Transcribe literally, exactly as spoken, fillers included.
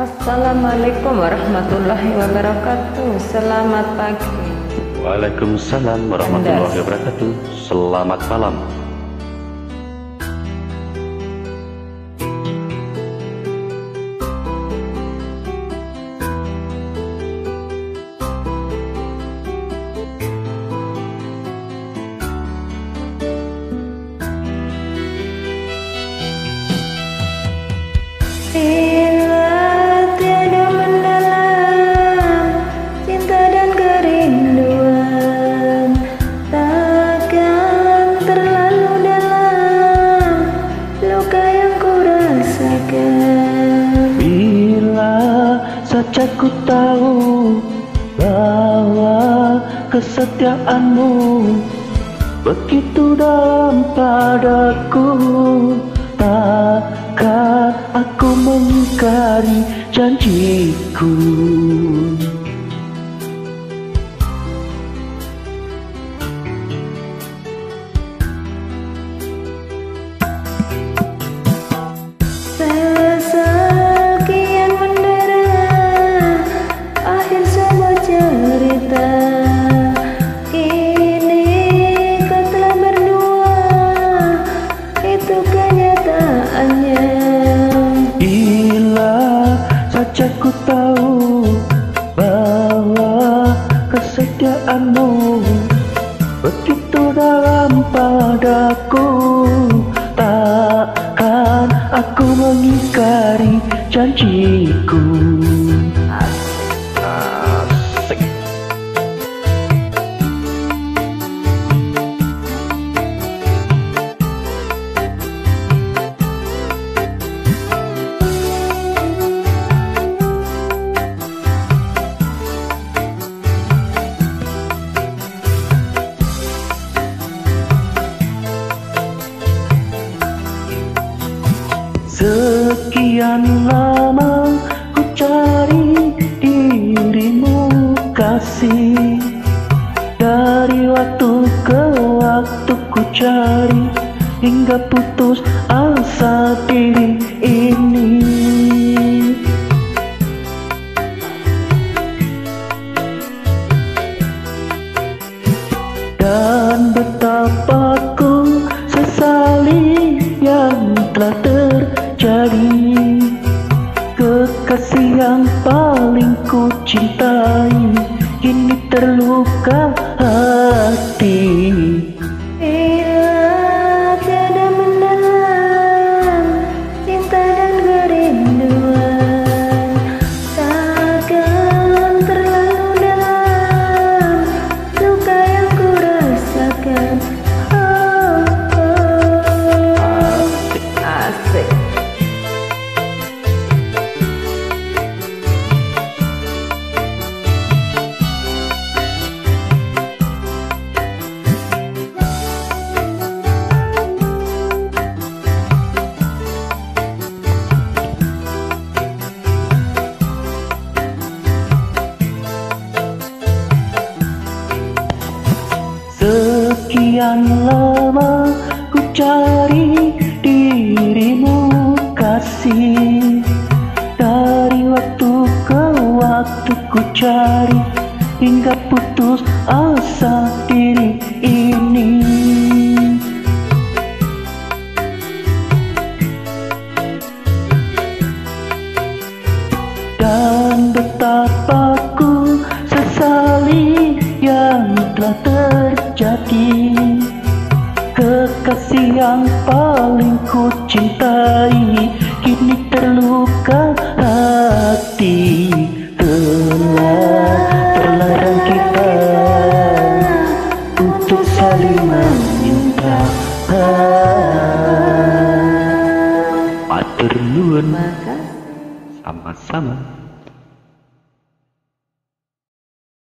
Assalamualaikum warahmatullahi wabarakatuh. Selamat pagi. Waalaikumsalam warahmatullahi wabarakatuh. Selamat malam. Bila tiada mendalam cinta dan kerinduan, takkan terlalu dalam luka yang ku rasakan. Bila saja ku tahu bahwa kesetiaanmu begitu dalam padaku, takkan aku mengingkari janjiku. Sekian mendera akhir sebuah cerita, kini kau telah berdua, itu kenyataannya. Bila saja ku tahu bahwa kesetiaanmu begitu dalam padaku, takkan aku mengingkari janjiku. Asik. Sekian lama ku cari dirimu kasih, dari waktu ke waktu ku cari hingga putus asa diri ini. Dan betapa ku sesali yang telah terjadi, kekasih yang paling ku cintai kini terluka hati. Bila tiada mendalam cinta dan kerinduan, takkan terlalu dalam luka yang ku rasakan. Oh, oh. Asik. Sekian lama ku cari dirimu kasih, dari waktu ke waktu ku cari hingga putus asa diri ini. Dan betapa ku sesali yang telah terjadi, kekasih yang paling ku cintai kini terluka hati. Telah terlarang kita untuk saling meminta. Matur nuwun. Maka Sama-sama.